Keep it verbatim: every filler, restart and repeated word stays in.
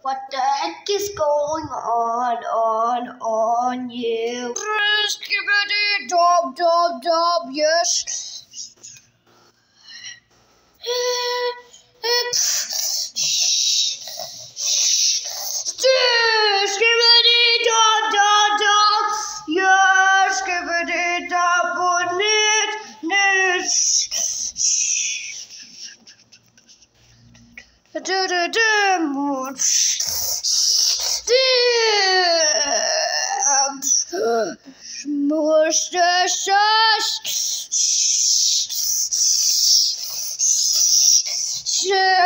What the heck is going on, on, on you? Skibidi, dub, dub, dub, yes. Skibidi, dub, dub, dub, yes. Skibidi, dub, knit, knit. Do do do. Smush the shush.